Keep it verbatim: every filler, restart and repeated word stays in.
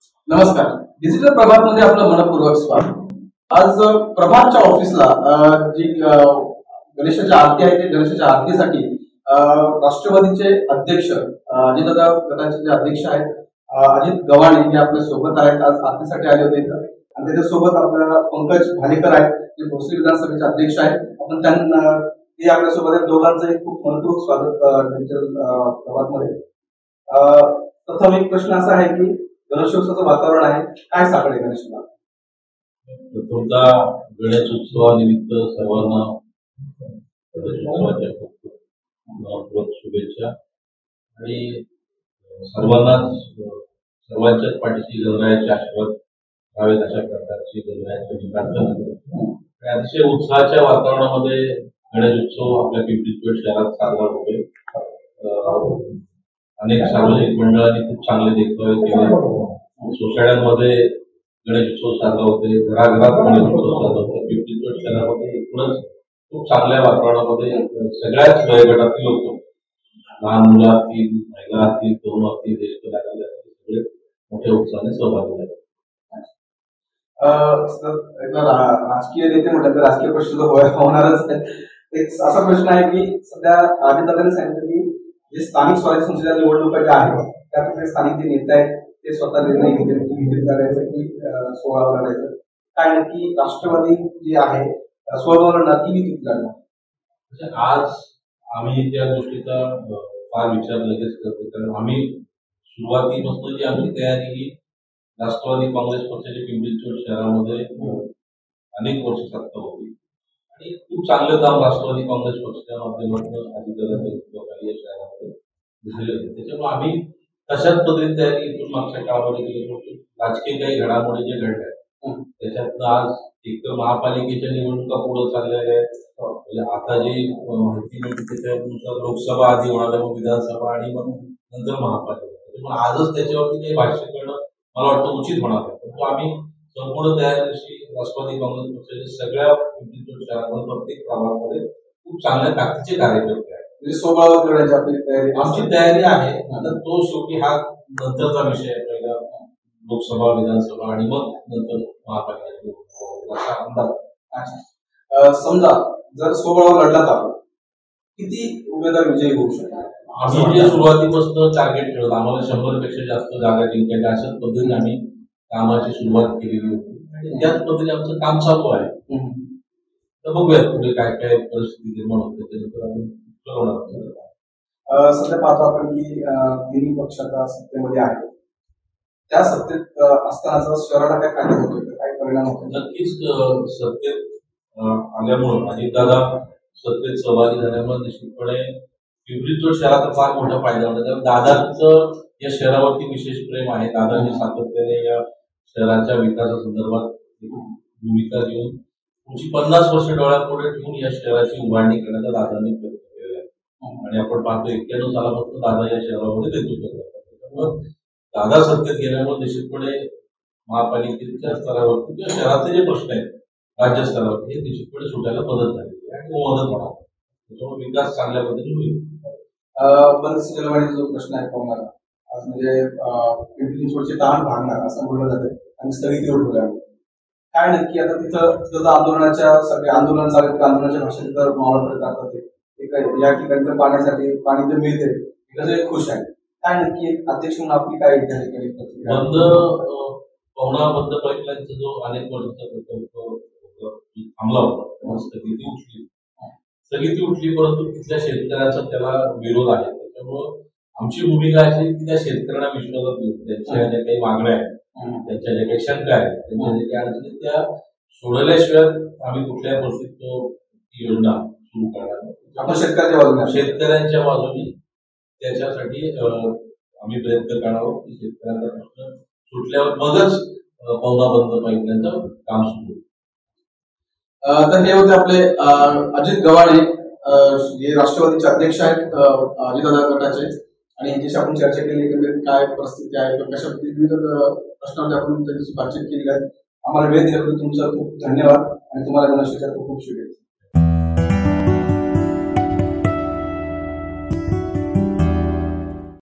नमस्कार. डिजिटल प्रभात मध्ये आपलं मनपूर्वक स्वागत. आज प्रभातच्या ऑफिसला जी गणेशाची आरती आहे ते गणेशाच्या आरतीसाठी राष्ट्रवादीचे अध्यक्ष अजितदादा गटाचे जे अध्यक्ष आहेत अजित गव्हाणे हे आपल्या सोबत आहेत. आज आरतीसाठी आले होते इथं आणि त्याच्यासोबत आपल्याला पंकज भालेकर आहेत जे भोसरी विधानसभेचे अध्यक्ष आहेत. आपण त्यांना ते आपल्यासोबत आहेत. दोघांचं खूप मनपूर्वक स्वागत डिजिटल प्रभात मध्ये. प्रथम एक प्रश्न असा आहे की गणेशोत्सवाचं वातावरण आहे, काय साकडे गणेशोत्सव? प्रथमतः गणेश उत्सवानिमित्त सर्वांना शुभेच्छा आणि सर्वांनाच सर्वांच्याच पाठीशी गणरायाचे आशीर्वाद राहावेत अशा प्रकारची गणरायाची प्रार्थना. अतिशय उत्साहाच्या वातावरणामध्ये गणेश उत्सव आपल्या पिंपरी चिंचवड शहरात साजरा होतोय. अनेक सार्वजनिक मंडळांनी खूप चांगले देखभाल केले. सोसायट्यांमध्ये गणेश उत्सव साजरा होते, घराघरात गणेश उत्सव साजरा होते. पिंपरी चिंचवड शहरामध्ये एकूणच खूप चांगल्या वातावरणामध्ये सगळ्याच वयोगटातील लोक, लहान मुलं असतील, महिला असतील, तरुण असतील, ज्येष्ठ नागरिक असतील, सगळे मोठ्या उत्साहाने सहभागी झाले. राजकीय नेते म्हटलं तर राजकीय प्रश्न होणारच आहे. एक असा प्रश्न आहे की सध्या अजितदादांनी सांगितलं की जे स्थानिक स्वराज्य संस्थेच्या निवडणुका ज्या आहेत त्यात स्थानिक जे नेते आहेत ते स्वतः निर्णय घेतील की विजिट करायचं की सोहळावर करायचं. काय नक्की राष्ट्रवादी जे आहे सोहळावर नक्की विजिट करणार? म्हणजे आज आम्ही त्या गोष्टीचा फार विचार लगेच करतो, कारण आम्ही सुरुवातीपासून जी आमची तयारी ही राष्ट्रवादी काँग्रेस पक्षाची पिंपरी चिंचवड शहरामध्ये अनेक वर्ष सत्ता होती आणि खूप चांगलं काम राष्ट्रवादी काँग्रेस पक्षाच्या माध्यमातून अधिकाऱ्यांच्या शहरामध्ये झाले होते. त्याच्यामुळे आम्ही तशाच पद्धतीने तयारी इथून मागच्या काळामध्ये केली होती. राजकीय काही घडामोडी जे घडल्या त्याच्यातनं आज एकतर महापालिकेच्या निवडणुका पुढे चालल्या आहेत. म्हणजे आता जी माहिती मिळते त्याच्यानुसार लोकसभा आधी होणार, मग विधानसभा आणि मग नंतर महापालिका. त्याच्यामुळे आजच त्याच्यावरती काही भाष्य करणं मला वाटतं उचित होणार आहे. परंतु आम्ही संपूर्ण तयारीशी राष्ट्रवादी काँग्रेस पक्षाच्या सगळ्या पिंपरी चिंचवड शहरामध्ये प्रत्येक प्रभागामध्ये खूप चांगल्या ताकदीचे कार्यकर्ते आहेत. म्हणजे सोहळा करण्याची आपली तयारी आमची तयारी आहे. आता तो शेवटी हा नंतरचा विषय आहे. पहिला लोकसभा, विधानसभा आणि मग नंतर महापालिका असा अंदाज. अच्छा, समजा जर सोहळा लढला तर किती उमेदवार विजयी होऊ शकतात? आम्ही जे सुरुवातीपासून टार्गेट ठेवलं, आम्हाला शंभर पेक्षा जास्त जागा जिंकायच्या अशाच पद्धतीने आम्ही कामाची सुरुवात केलेली होती आणि त्याच पद्धतीने आमचं काम चालू आहे. तर बघूयात पुढे काय काय परिस्थिती निर्माण होते त्याच्यानंतर आम्ही ठरवणार. सध्या पाहतो आपण की तिन्ही पक्ष आता सत्तेमध्ये आहे. त्या सत्तेत असताना शहराला काय फायदा होतोय, काय परिणाम होतो? नक्कीच सत्तेत आल्यामुळं आणि दादा सत्तेत सहभागी झाल्यामुळे निश्चितपणे पिंपरी चिंचवड शहराचा फार मोठा फायदा होता. कारण दादांचं या शहरावरती विशेष प्रेम आहे. दादांनी सातत्याने या शहराच्या विकासासंदर्भात भूमिका घेऊन पुढची पन्नास वर्ष डोळ्यापुढे ठेवून या शहराची उभारणी करण्याचा दादांनी प्रयत्न केलेला आहे आणि आपण पाहतो एक्क्याण्णव सालापासून दादा या शहरामध्ये नेतृत्व करतात. त्यामुळे दादा सत्तेत गेल्यामुळे निश्चितपणे महापालिकेच्या स्तरावरती किंवा शहराचे जे प्रश्न आहेत राज्य स्तरावरती हे निश्चितपणे सुटायला मदत झालेली आहे आणि मदत होणार. त्याच्यामुळे विकास चांगल्या पद्धतीने होईल. बरेच जलवाडीचा जो प्रश्न आहे पाहुणारा आज म्हणजे पिंपरी चिंचवडचे ताण भागणार असं बोललं जाते आणि स्थगितीवर ठेवल्यामुळे काय नक्की आता तिथं तिथं आंदोलनाच्या सगळे आंदोलन चालू आंदोलनाच्या भाषेत तर मावळ करतात ते या ठिकाणी तर पाण्यासाठी पाणी जे मिळते तिथं खुश आहे. काय नक्की अध्यक्ष म्हणून आपली काय त्या ठिकाणी बंद पवना बंद पाईपलाईनचा जो अनेक वर्षाचा प्रकल्प थांबला होता स्थगिती उठली स्थगिती उठली परंतु तिथल्या शेतकऱ्यांचा त्याला विरोध आहे. त्याच्यामुळं आमची भूमिका अशी की त्या शेतकऱ्यांना विश्वासात घेऊन त्यांच्या ज्या काही मागण्या आहेत, त्यांच्या ज्या काही शंका आहेत, त्यांच्या ज्या काही अडचणी त्या सोडवल्याशिवाय आम्ही कुठल्याही परिस्थितीत ती योजना सुरू करणार. आपण शेतकऱ्यांच्या बाजूने शेतकऱ्यांच्या बाजूने त्याच्यासाठी आम्ही प्रयत्न करणार आहोत की शेतकऱ्यांचा प्रश्न सुटल्यावर मगच पवना बंद पाईपलाईनचं काम सुरू होईल. तर हे होते आपले अजित गव्हाणे जे राष्ट्रवादीचे अध्यक्ष आहेत अजितदादा गटाचे आणि यांच्याशी आपण चर्चा केली एकंदरीत काय परिस्थिती आहे किंवा कशा विविध प्रश्नांवर आपण त्यांच्याशी बातचीत केली आहे. आम्हाला वेळ दिल्याबद्दल तुमचा खूप धन्यवाद आणि तुम्हाला गणेशोत्सवाच्या खूप खूप शुभेच्छा.